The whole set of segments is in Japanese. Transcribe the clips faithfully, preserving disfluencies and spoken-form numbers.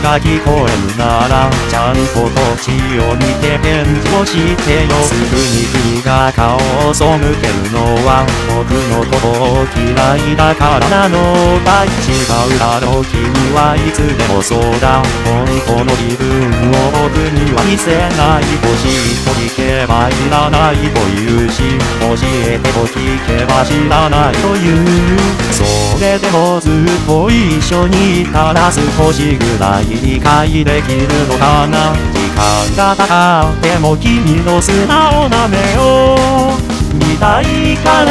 が聞こえるならちゃんとこっちを見て返事をしてよ。すぐに君が顔を背けるのは僕のことを嫌いだからなのか。違うだろう、君はいつでもそうだ。本当の自分を僕には見せない。星と聞けばいらないと言うし、教えてと聞けば知らないと言う。それでもずっと一緒にいたら少しぐらい理解できるのかな。時間が経っても君の素直な目を見たいから、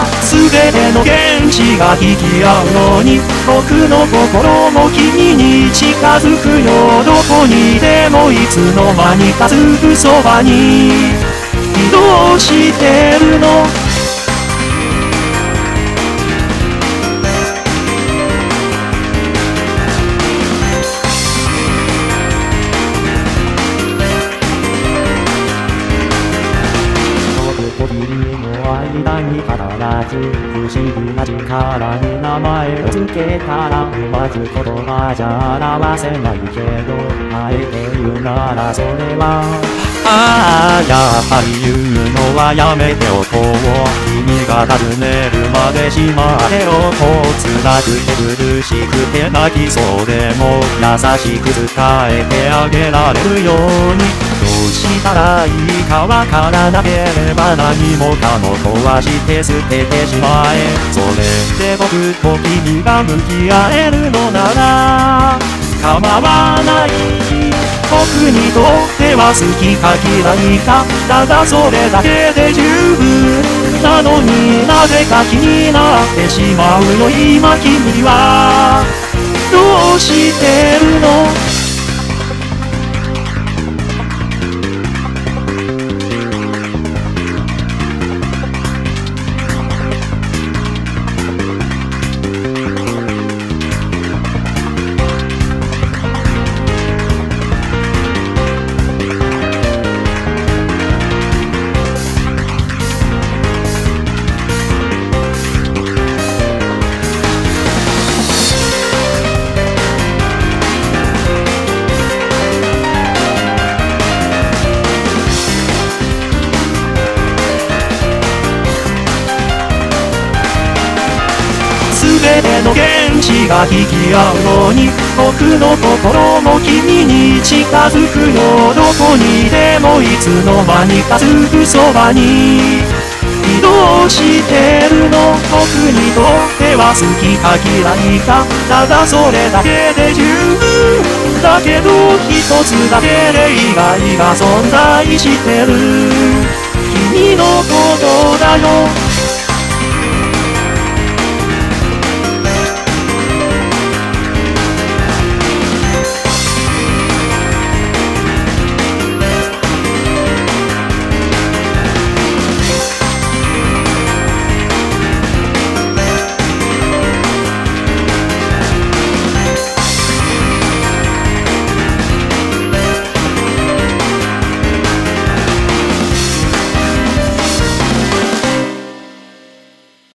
全ての原子が引き合うのに僕の心も君に近づくよ。どこにでもいつの間にかすぐそばに移動してるの。間に必ず不思議な力に名前を付けたら、まず言葉じゃ表せないけどあえて言うならそれは、ああやっぱり言うのはやめておこう。君が尋ねるまでしまっておこう。辛くて苦しくて泣きそうでも優しく伝えてあげられるように、どうしたらいいかわからなければ何もかも壊して捨ててしまえ。それで僕と君が向き合えるのなら構わない。僕にとっては好きか嫌いかただそれだけで十分なのに、なぜか気になってしまうよ。今君はどうしてるの。全ての原子が引き合うのに僕の心も君に近づくよ。どこにでもいつの間にかすぐそばに移動してるの。僕にとっては好きか嫌いかただそれだけで十分だけど、一つだけ例外が存在してる。君のことだよ。